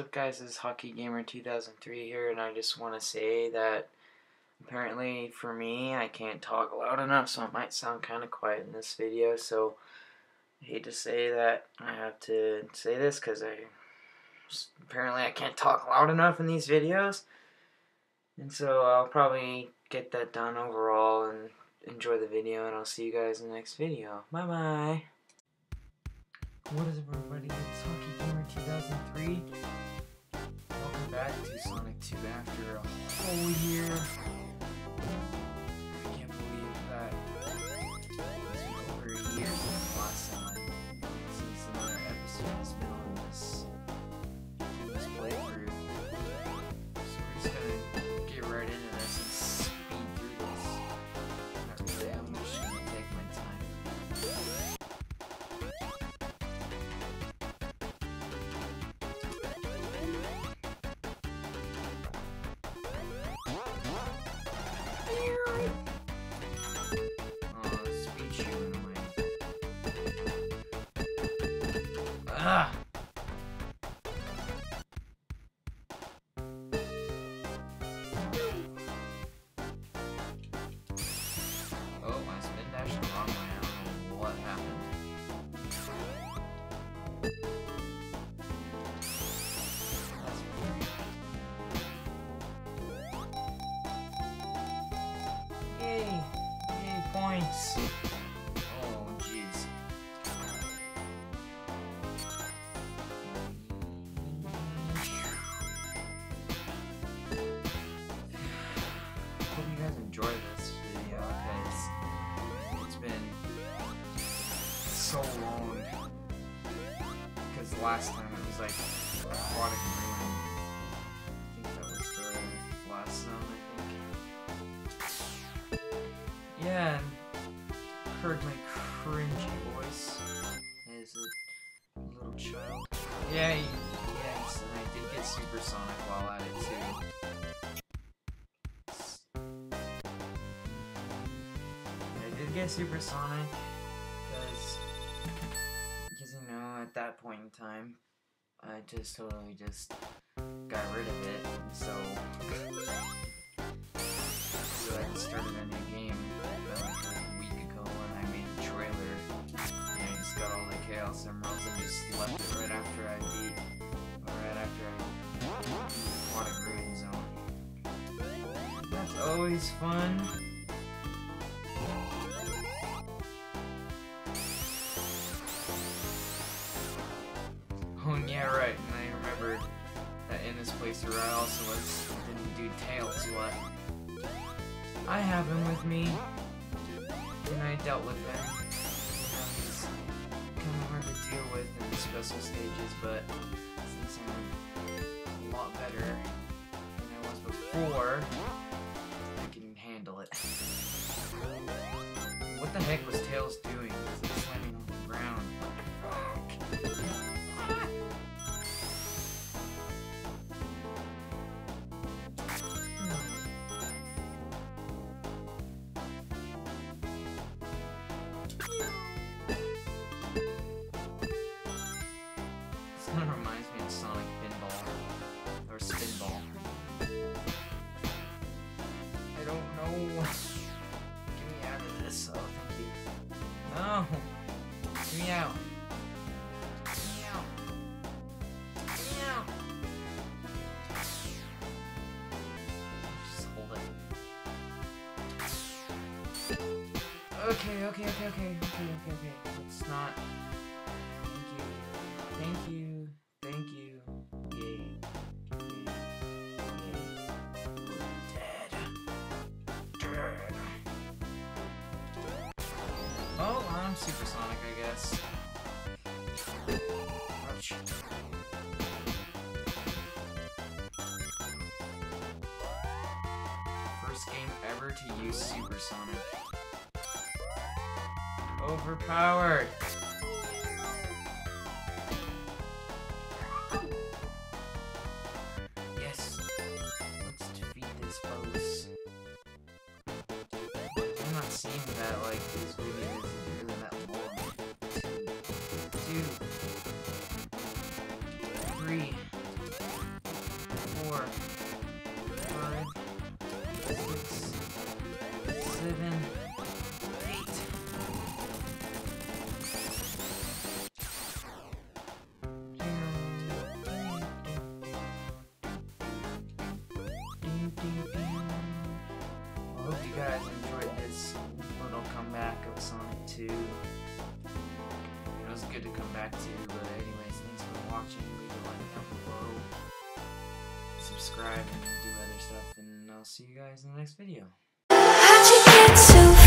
up guys, this is Hockey Gamer 2003 here, and I just want to say that apparently for me I can't talk loud enough, so it might sound kind of quiet in this video. So I hate to say that I have to say this because apparently I can't talk loud enough in these videos, and so I'll probably get that done overall and enjoy the video, and I'll see you guys in the next video. Bye bye. What is up, everybody? It's Hockey Gamer 2003. Welcome back to Sonic 2 after a whole year. I can't believe that it's been over a year since the last time since another episode has been on this playthrough. So we're just gonna get right into this and speed through this. Not really, I'm just gonna take my time. Ah! Oh, my spin dash the wrong way. I don't know what happened. That's weird. Yay! Yay, points! Oh, jeez. Hope you guys enjoy this video because it's been so long. Because last time it was like Aquatic Ruin. I think that was the last zone, I think. Yeah, and heard my cringy voice as a little child. Yeah, yes, and I did get supersonic while at it too. I did get supersonic because you know, at that point in time, I just totally got rid of it, so I started a new game like a week ago, and I made a trailer, and I just got all the Chaos Emeralds and just left it right after I beat Aquatic Ruin Zone. That's always fun. Oh yeah, right, and I remembered that in this playthrough I also didn't do Tails, what? I have him with me, and I dealt with him. You know, he's kind of hard to deal with in the special stages, but since I'm a lot better than I was before, I can handle it. What the heck was Tails doing? He was like slamming on the ground. This kind of reminds me of Sonic Pinball, or Spinball. I don't know. Get me out of this. Oh, thank you. No! Get me out. Get me out. Get me out. Just hold it. Okay. It's not. Thank you. Yay. Dead. Oh, I'm supersonic, I guess. Ouch. First game ever to use supersonic. Overpowered. Yes. Let's defeat this foes. I'm not seeing that like this video isn't really that long. 2, 3, good to come back to. But anyways, thanks for watching. Leave a like down below, subscribe, and do other stuff, and I'll see you guys in the next video. How'd you get so